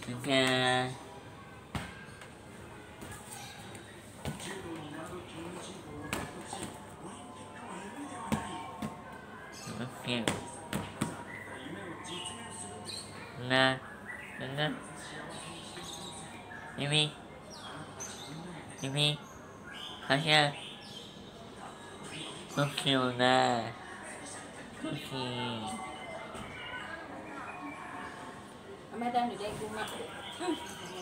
OK。OK。那咪咪，好像不久了，不行。 Mấy đang được đây cũng mà